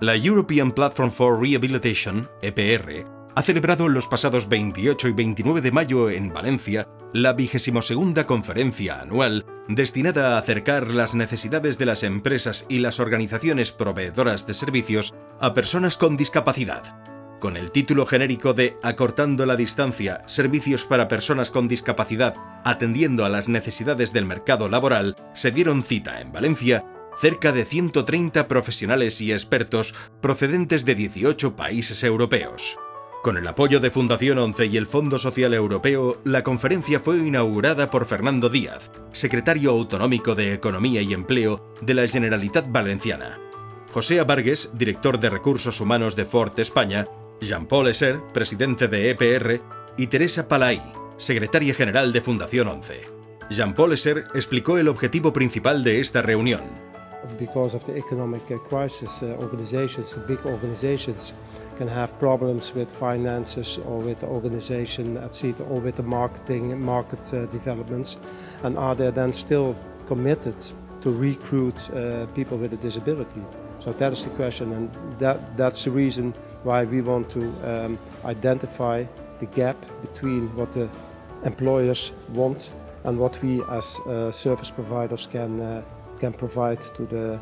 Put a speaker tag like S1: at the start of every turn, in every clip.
S1: La European Platform for Rehabilitation, EPR, ha celebrado los pasados 28 y 29 de mayo en Valencia la 22ª conferencia anual destinada a acercar las necesidades de las empresas y las organizaciones proveedoras de servicios a personas con discapacidad. Con el título genérico de Acortando la distancia, servicios para personas con discapacidad, atendiendo a las necesidades del mercado laboral, se dieron cita en Valencia cerca de 130 profesionales y expertos procedentes de 18 países europeos. Con el apoyo de Fundación 11 y el Fondo Social Europeo, la conferencia fue inaugurada por Fernando Díaz, secretario autonómico de Economía y Empleo de la Generalitat Valenciana, José Abargues, director de Recursos Humanos de Ford España, Jean-Paul Esser, presidente de EPR, y Teresa Palaí, secretaria general de Fundación 11. Jean-Paul Esser explicó el objetivo principal de esta reunión.
S2: Because of the economic crisis, big organizations can have problems with finances or with the organization, etc., or with the market developments, and are they then still committed to recruit people with a disability? So that is the question, and that's the reason why we want to identify the gap between what the employers want and what we as service providers can provide to the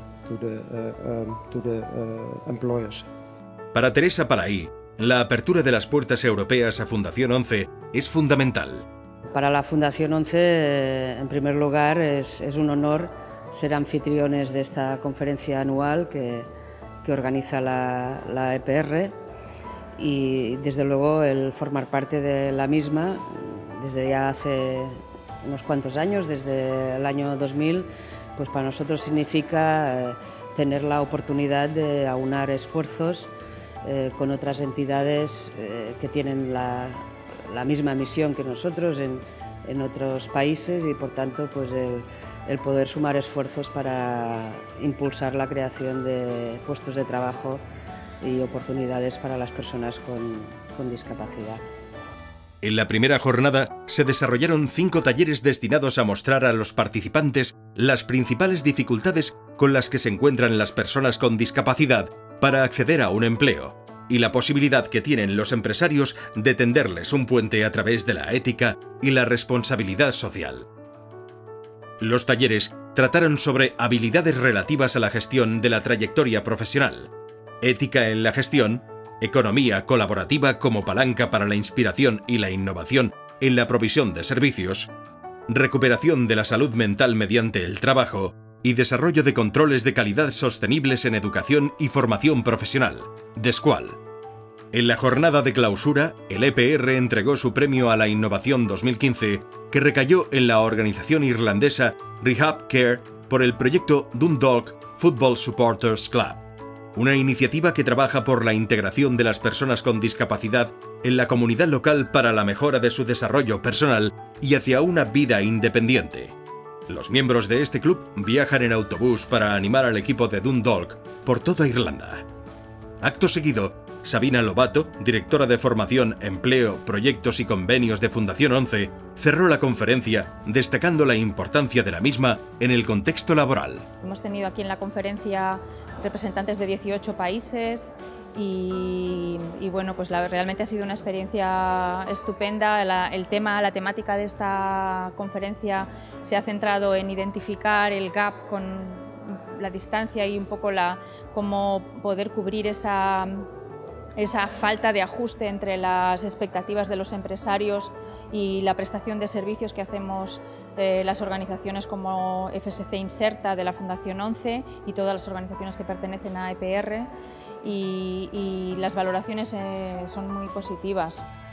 S2: employers.
S1: Para Teresa Palaí, la apertura de las puertas europeas a Fundación 11 es fundamental.
S3: Para la Fundación 11, en primer lugar, es un honor ser anfitriones de esta conferencia anual que organiza la EPR, y desde luego el formar parte de la misma desde ya hace unos cuantos años, desde el año 2000, pues para nosotros significa tener la oportunidad de aunar esfuerzos con otras entidades que tienen la misma misión que nosotros en otros países, y por tanto pues el poder sumar esfuerzos para impulsar la creación de puestos de trabajo y oportunidades para las personas con discapacidad.
S1: En la primera jornada se desarrollaron 5 talleres destinados a mostrar a los participantes las principales dificultades con las que se encuentran las personas con discapacidad para acceder a un empleo, y la posibilidad que tienen los empresarios de tenderles un puente a través de la ética y la responsabilidad social. Los talleres trataron sobre habilidades relativas a la gestión de la trayectoria profesional, ética en la gestión, economía colaborativa como palanca para la inspiración y la innovación en la provisión de servicios, recuperación de la salud mental mediante el trabajo y desarrollo de controles de calidad sostenibles en educación y formación profesional, DESCUAL. En la jornada de clausura, el EPR entregó su premio a la innovación 2015, que recayó en la organización irlandesa Rehab Care por el proyecto Dundalk Football Supporters Club, una iniciativa que trabaja por la integración de las personas con discapacidad en la comunidad local para la mejora de su desarrollo personal y hacia una vida independiente. Los miembros de este club viajan en autobús para animar al equipo de Dundalk por toda Irlanda. Acto seguido, Sabina Lobato, directora de Formación, Empleo, Proyectos y Convenios de Fundación 11, cerró la conferencia destacando la importancia de la misma en el contexto laboral.
S4: Hemos tenido aquí en la conferencia representantes de 18 países y bueno, pues realmente ha sido una experiencia estupenda. La temática de esta conferencia se ha centrado en identificar el gap con la distancia y un poco cómo poder cubrir esa falta de ajuste entre las expectativas de los empresarios y la prestación de servicios que hacemos las organizaciones como FSC Inserta de la Fundación 11 y todas las organizaciones que pertenecen a EPR, y las valoraciones son muy positivas.